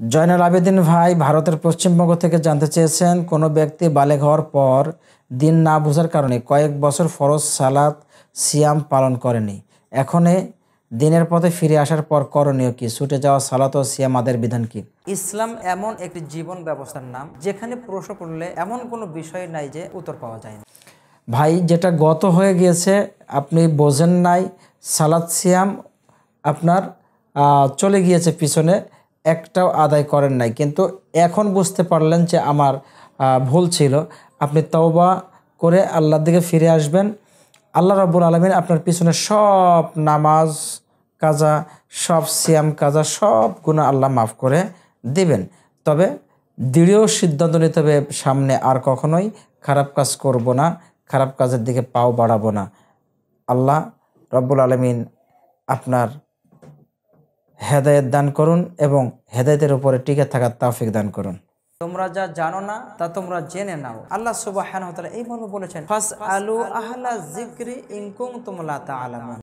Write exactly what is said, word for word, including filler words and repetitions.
জয়নুল আবেদিন ভাই ভারতের পশ্চিমবঙ্গ থেকে জানতে চেয়েছেন, কোনো ব্যক্তি বালেগ হওয়ার পর দিন না বোঝার কারণে কয়েক বছর ফরজ সালাত সিয়াম পালন করেনি, এখন দিনের পথে ফিরে আসার পর করণীয় কি? ছুটে যাওয়া সালাত ও সিয়াম আদের বিধান কি? ইসলাম এমন একটি জীবন ব্যবস্থার নাম যেখানে প্রশ্ন করলে এমন কোনো বিষয় নাই যে উত্তর পাওয়া যায় না। ভাই, যেটা গত হয়ে গিয়েছে আপনি বোঝেন নাই, সালাত সিয়াম আপনার চলে গিয়েছে পিছনে, একটাও আদায় করেন নাই, কিন্তু এখন বুঝতে পারলেন যে আমার ভুল ছিল। আপনি তওবা করে আল্লাহর দিকে ফিরে আসবেন। আল্লাহ রাব্বুল আলামিন আপনার পিছনে সব নামাজ কাজা, সব সিয়াম কাজা, সব গুনাহ আল্লাহ মাফ করে দিবেন। তবে দৃঢ় সিদ্ধান্ত নিতে হবে, সামনে আর কখনোই খারাপ কাজ করব না, খারাপ কাজের দিকে পাও বাড়াবো না। আল্লাহ রাব্বুল আলামিন আপনার হেদায়েত দান করুন এবং হেদায়েতের উপরে টিকে থাকার তৌফিক দান করুন। তোমরা যা জানো না তা তোমরা জেনে নাও। আল্লাহ সুবহানাহু ওয়া তাআলা এই মর্মে বলেছেন, ফাসআলু আহলা যিকরি ইন কুনতুম লা তা'লামুন।